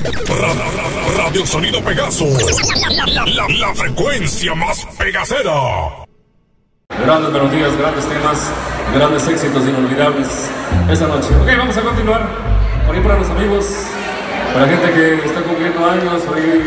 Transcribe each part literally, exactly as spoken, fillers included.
Radio Sonido Pegaso. La, la, la, la frecuencia más pegacera. Grandes melodías, grandes temas, grandes éxitos inolvidables esta noche. Ok, vamos a continuar. Por ahí para los amigos, para la gente que está cumpliendo años, por ahí,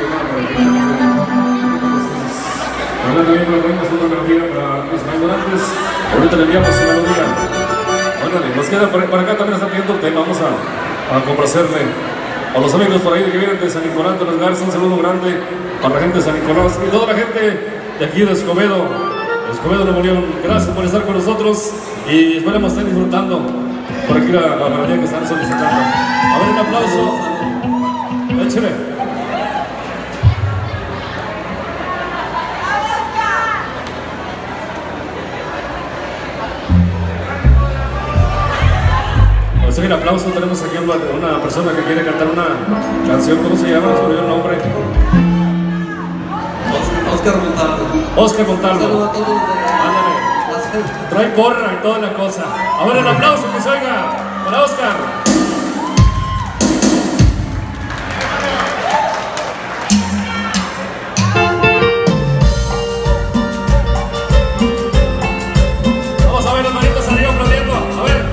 para la también ponemos una melodía para los ignorantes. Ahorita le enviamos una melodía. Bueno, nos queda por, por acá también está pidiendo el tema. Vamos a, a complacerle a los amigos por ahí que vienen de San Nicolás de los Garza. Un saludo grande para la gente de San Nicolás y toda la gente de aquí de Escobedo, Escobedo, Nuevo León. Gracias por estar con nosotros y esperemos estar disfrutando por aquí la, la melodía que están solicitando. A ver, un aplauso. Échale. Un aplauso, tenemos aquí a una persona que quiere cantar una canción. ¿Cómo se llama? Se me olvidó el nombre. Oscar Montalvo. Oscar Montalvo. Saludos a todos. Ándale. Trae porra y toda la cosa. A ver, el aplauso que se oiga para Oscar. Vamos a ver las manitas arriba aplaudiendo. A ver.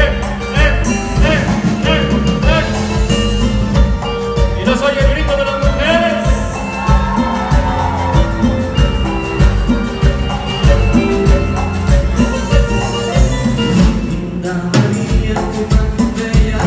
Soy el grito de las mujeres. Linda María, tu imagen bella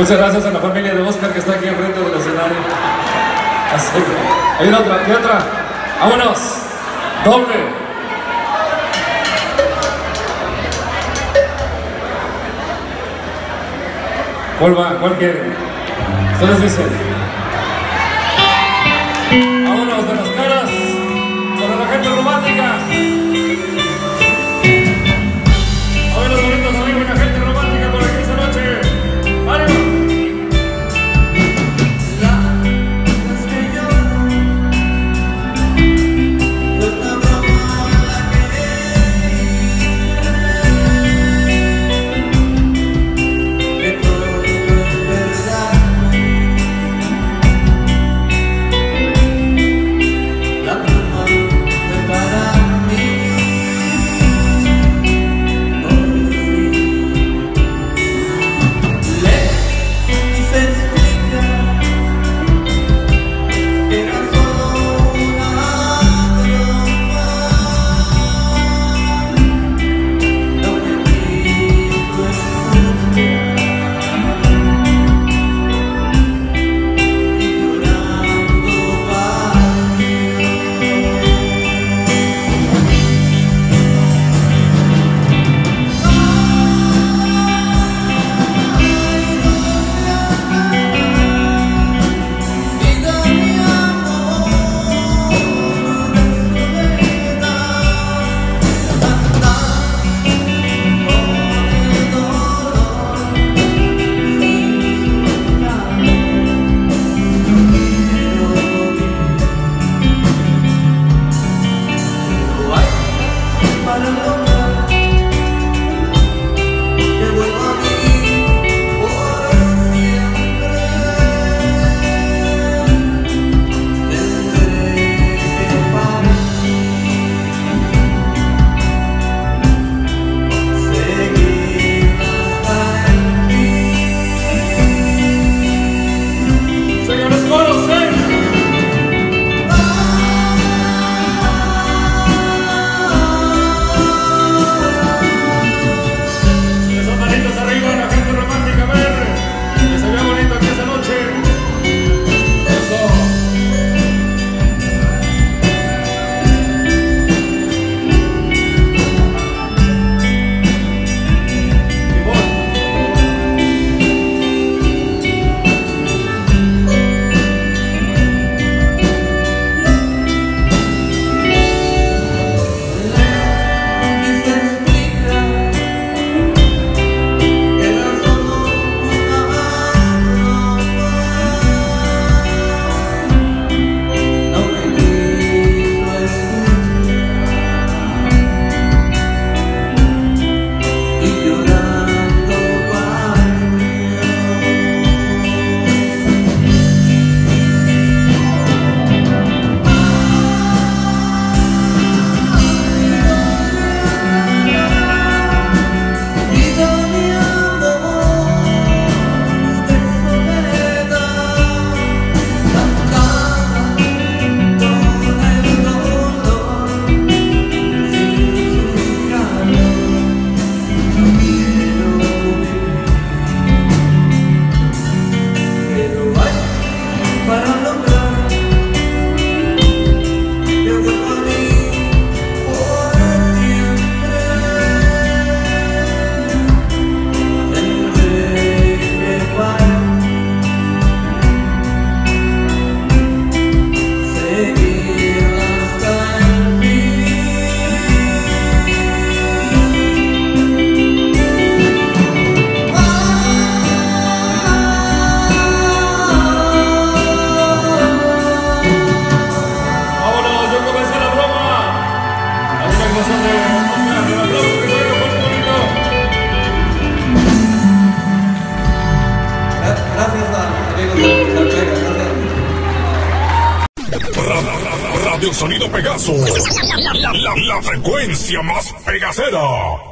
Muchas gracias a la familia de Oscar que está aquí enfrente del escenario. Así que, hay una otra, ¿qué otra? ¡Vámonos! ¡Doble! ¿Cuál va? ¿Cuál quieren? Ustedes dicen. ¡Vámonos de las caras! ¡Para la gente romántica! A ver los bonitos amigos y la gente romántica por aquí esta noche. ¡Ánimo! Radio Sonido Pegaso. La, la, la, la frecuencia más pegacera.